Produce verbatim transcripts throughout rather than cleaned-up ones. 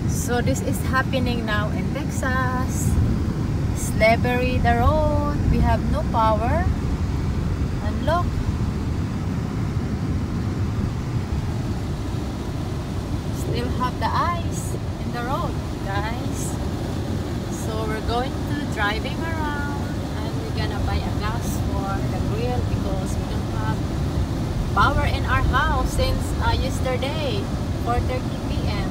So this is happening now in Texas. Slippery the road. We have no power. And look. Still have the ice in the road, guys. So we're going to driving around and we're gonna buy a gas for the grill because we don't have power in our house since uh, yesterday, four thirty p m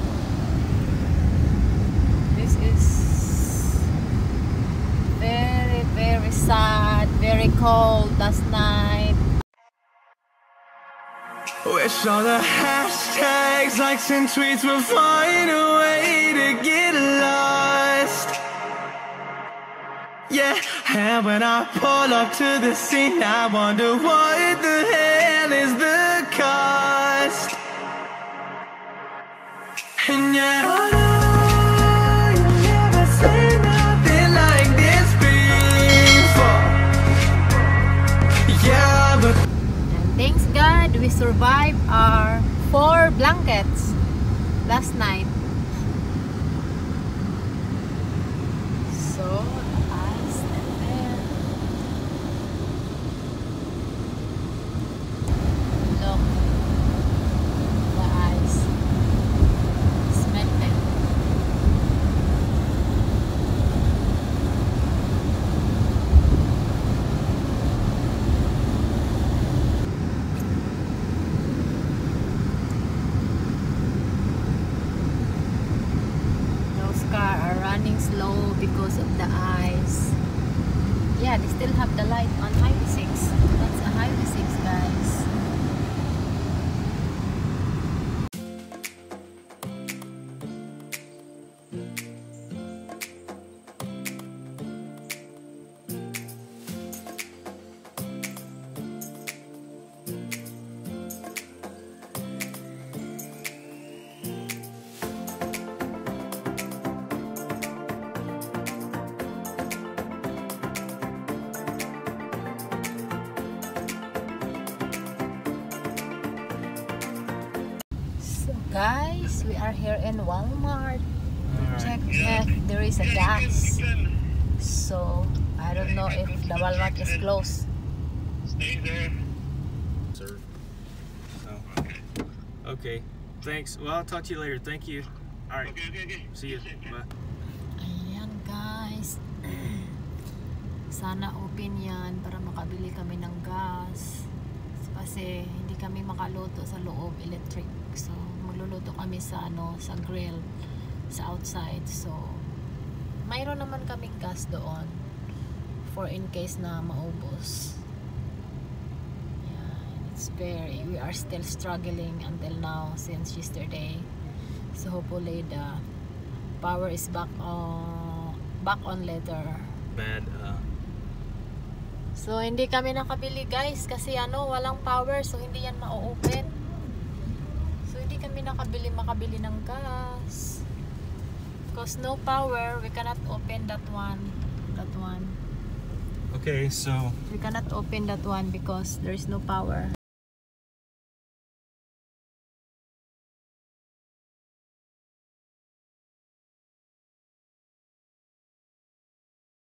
This is very, very sad, very cold last night. Wish all the hashtags, likes and tweets will find a way to get lost. Yeah, and when I pull up to the scene, I wonder what the hell is the cost. And yeah, I know you never seen nothing like this before. Yeah, but Thanks God, we survived our four blankets last night. So, the ice and then look, the ice is melted. Car are running slow because of the ice. Yeah, they still have the light on Highway six. That's a Highway six, guys. Guys, we are here in Walmart to check if there is a gas. So, I don't know if the Walmart is closed. Stay there. Sir. So, okay. Thanks. Well, I'll talk to you later. Thank you. All right. Okay, okay, okay. See you. Bye. Ayan, guys. Sana open yan para makabili kami ng gas. Kasi hindi kami makaluto sa loob, electric. So, magluluto kami sa ano, sa grill, sa outside. So, mayroon naman kaming gas doon for in case na maubos. Yeah, it's very, we are still struggling until now since yesterday. So, hopefully the power is back on, back on later. Bad, uh... So, hindi kami nakabili, guys, kasi ano, walang power, so hindi yan ma-open. So, hindi kami nakabili, makabili ng gas. Because no power, we cannot open that one. That one. Okay, so... We cannot open that one because there is no power.